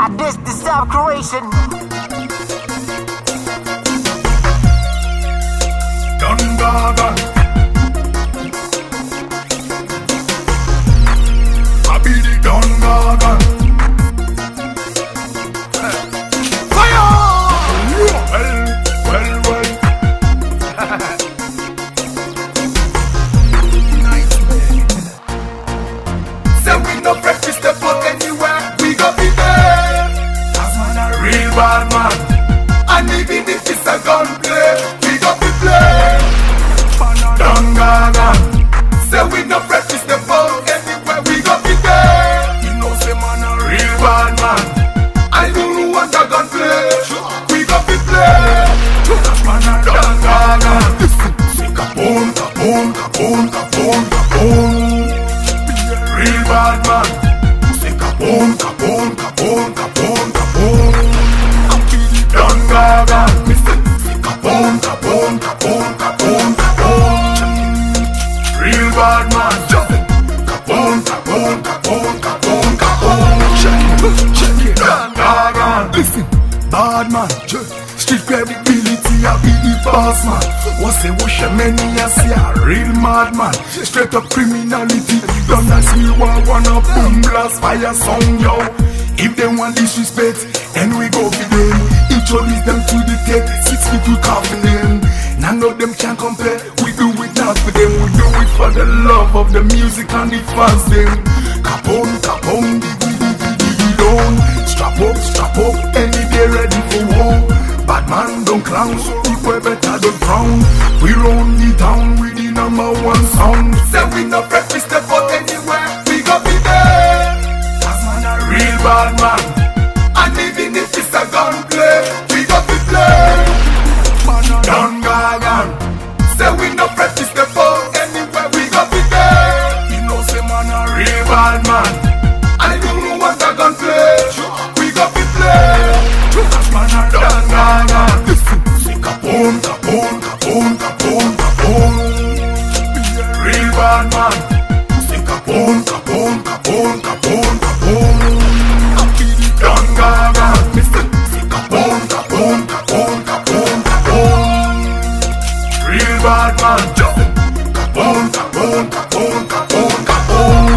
I dish the self-creation. Done gaga. I be the Done gaga. Fire! Well. Nice man. Say we no breakfast step out anywhere. We go be there. As man a real bad man. And even if it's a gunplay, we go be play. Done gaga. Say we no breakfast step out anywhere. We go be there. You know say man a real bad man. I don't want a gunplay. We go be play. Man a done gaga. Listen, say capone, capone, capone, capone, capone. Real bad man. Say capone, capone, capone, capone, capone. Done gaga. Listen, say capone, capone, capone, capone, capone. Real bad man. Capone, capone, capone, capone, capone. Check it. Done gaga. Listen, bad man. Street credibility, I be the boss man. What's the wash many I see a real madman. Straight up criminality. Done as you wanna boom blast fire song, yo. If they want disrespect, then we go for them. Introduce them to the tech, 6 feet we coffin them. None of them can compare, we do it not for them. We do it for the love of the music and the fans them. Capone, capone, diggy, down. Strap up, any day ready for war. Bad man don't clown, so people better don't frown. We run the town with the #1 sound. Say we no breakfast step out anywhere, we go be there. As man a real bad man. And even if it's a gunplay, we go be play. Done gaga. Say we no breakfast step out anywhere, we go be there. You know say man a real bad man. And if you want a gunplay, we go be play. Man a done gaga. Listen, say capone, capone, capone, capone, capone. Real bad man. Say capone, capone, capone, capone, capone. Done gaga. Listen, say capone, capone, capone, capone, capone. Real bad man. Capone, capone, capone, capone, capone.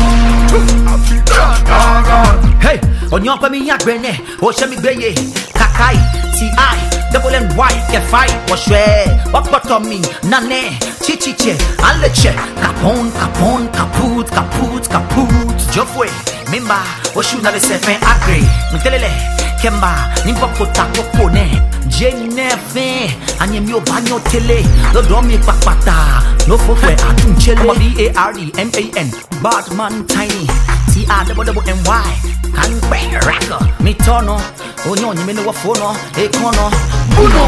Done gaga. Hey, on your me ya grene, o shemi beye, kakai, ti, double and white, get fight, wash what bottom me, nane, chichiche, aleche, capone, capone, kaput, kaput, kaput, jofwe, mimba, o shuna le sefen agre, mtelele, kemba, nimba kota kopone, jenefin, anyem yo banyo tele, lo domi pakpata, no fokwe atun chele, BARDMAN, Badman tiny, TI double NY. And bang racker, me tono, oh no, you mean no phono, econo, uno.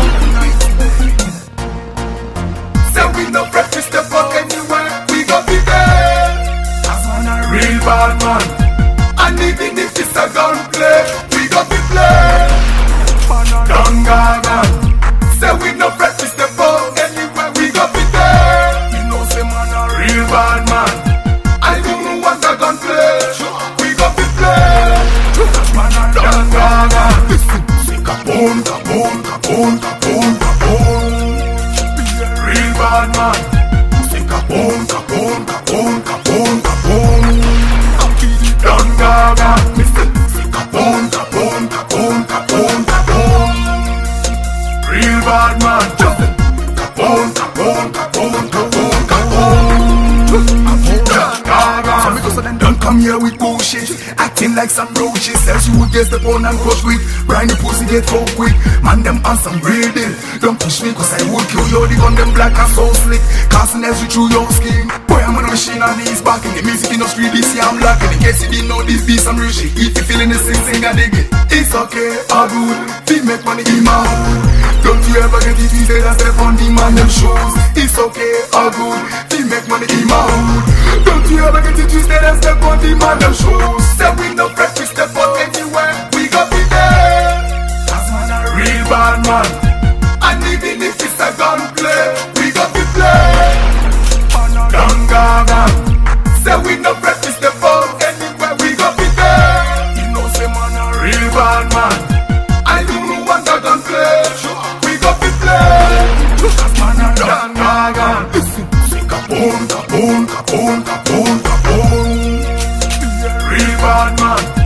Say we no breakfast the fuck anywhere, we go be there. As man a real bad man. And even if it's a gunplay, we go be play. Done gaga. Say we no breakfast the fuck anywhere, we go be there. You know say man a real bad man. I don't want a gunplay, we go be play. Man a done gaga. Listen, say capone, capone, capone, capone, capone. Real bad man. Say capone, capone, capone, capone, capone. Done gaga. Listen, say capone, capone, capone, capone, capone. Real bad man. Capone, capone, capone, capone, capone. So then don't come here with bullshit, acting like some roaches. Says you would get the bone and crush with briny pussy get so quick. Man them on some real deal. Don't push me cause I would kill you. The gun them black and so slick, casting as you through your skin. Boy I'm on a machine and knees back in the music industry. This year I'm lacking. In case you didn't know this be some real shit. If you feeling the sing and dig it, it's okay, all good. Feel make money in my hood. Don't you ever get it easy and step on the man them shoes. It's okay, all good. Feel make money in my hood. Don't you ever get it twisted and step on the man them shoes. Say we no breakfast step out anywhere, we go be there. As man a real bad man. And even if it's a gunplay, we go be play. Done gaga. Say we no breakfast step out anywhere, we go be there. You know say man a real bad bad man. I don't want that gun play. We got to play. As man a done gagan. Sing kaboom, kaboom, kaboom, kaboom, kaboom. Real bad man.